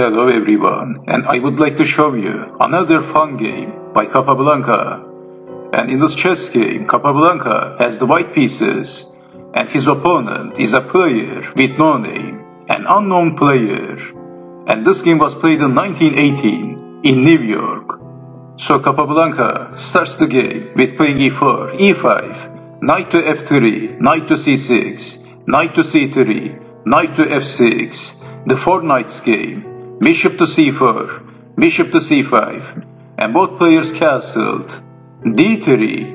Hello everyone, and I would like to show you another fun game by Capablanca. And in this chess game, Capablanca has the white pieces, and his opponent is a player with no name, an unknown player. And this game was played in 1918 in New York. So Capablanca starts the game with playing e4, e5, knight to f3, knight to c6, knight to c3, knight to f6, the four knights game, bishop to c4, bishop to c5, and both players castled, d3,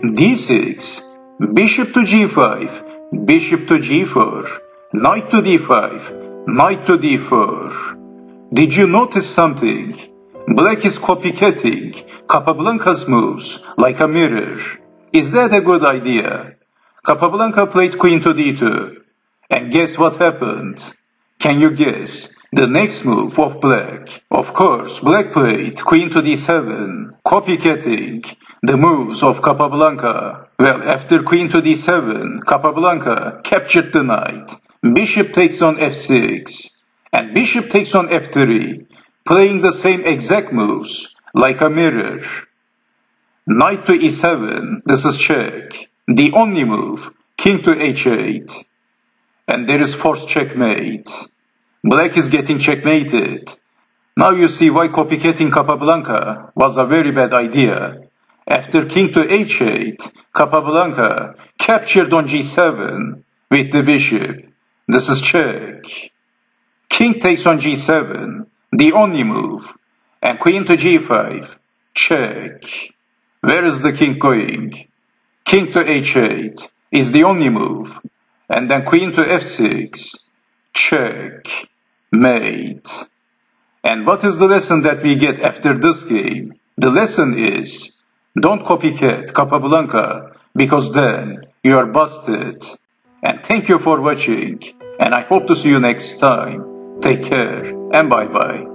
d6, bishop to g5, bishop to g4, knight to d5, knight to d4. Did you notice something? Black is copycatting Capablanca's moves like a mirror. Is that a good idea? Capablanca played queen to d2, and guess what happened? Can you guess the next move of black? Of course, black played queen to d7, copycatting the moves of Capablanca. Well, after queen to d7, Capablanca captured the knight. Bishop takes on f6, and bishop takes on f3, playing the same exact moves like a mirror. Knight to e7, this is check. The only move, king to h8. And there is forced checkmate. Black is getting checkmated. Now you see why copycatting Capablanca was a very bad idea. After king to h8, Capablanca captured on g7 with the bishop. This is check. King takes on g7, the only move, and queen to g5, check. Where is the king going? King to h8 is the only move, and then queen to f6, check, mate. And what is the lesson that we get after this game? The lesson is, don't copycat Capablanca, because then you are busted. And thank you for watching, and I hope to see you next time. Take care, and bye-bye.